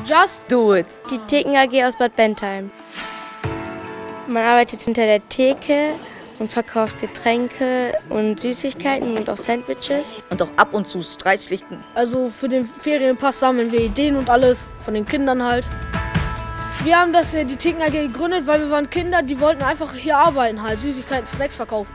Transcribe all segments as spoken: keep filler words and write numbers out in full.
Just do it. Die Theken A G aus Bad Bentheim. Man arbeitet hinter der Theke und verkauft Getränke und Süßigkeiten und auch Sandwiches. Und auch ab und zu Streitschlichten. Also für den Ferienpass sammeln wir Ideen und alles, von den Kindern halt. Wir haben das, die Theken A G gegründet, weil wir waren Kinder, die wollten einfach hier arbeiten halt, Süßigkeiten, Snacks verkaufen.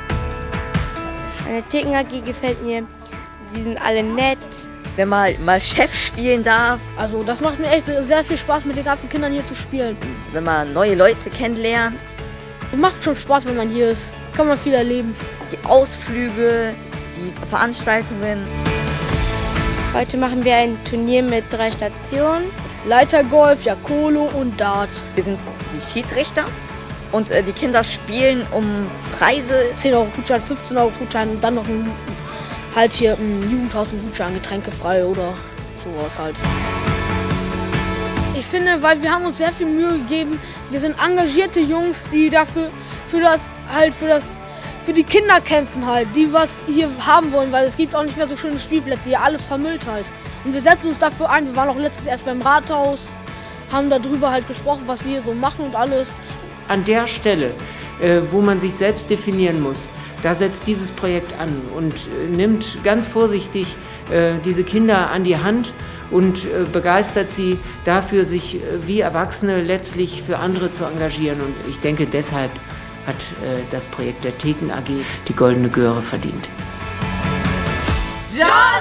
An der Theken A G gefällt mir, sie sind alle nett. Wenn man mal Chef spielen darf. Also das macht mir echt sehr viel Spaß, mit den ganzen Kindern hier zu spielen. Wenn man neue Leute kennenlernt. Es macht schon Spaß, wenn man hier ist. Kann man viel erleben. Die Ausflüge, die Veranstaltungen. Heute machen wir ein Turnier mit drei Stationen. Leitergolf, Jakolo und Dart. Wir sind die Schiedsrichter und äh, die Kinder spielen um Preise. zehn Euro Gutschein, fünfzehn Euro Gutschein und dann noch ein, halt hier im Jugendhaus ein Gutschein, getränkefrei oder sowas halt. Ich finde, weil wir haben uns sehr viel Mühe gegeben. Wir sind engagierte Jungs, die dafür für das halt für das für die Kinder kämpfen halt, die was hier haben wollen, weil es gibt auch nicht mehr so schöne Spielplätze, hier alles vermüllt halt. Und wir setzen uns dafür ein. Wir waren auch letztes erst beim Rathaus, haben darüber halt gesprochen, was wir hier so machen und alles. An der Stelle, äh, wo man sich selbst definieren muss, da setzt dieses Projekt an und äh, nimmt ganz vorsichtig äh, diese Kinder an die Hand und äh, begeistert sie dafür, sich äh, wie Erwachsene letztlich für andere zu engagieren. Und ich denke, deshalb hat äh, das Projekt der Theken A G die Goldene Göre verdient. Ja!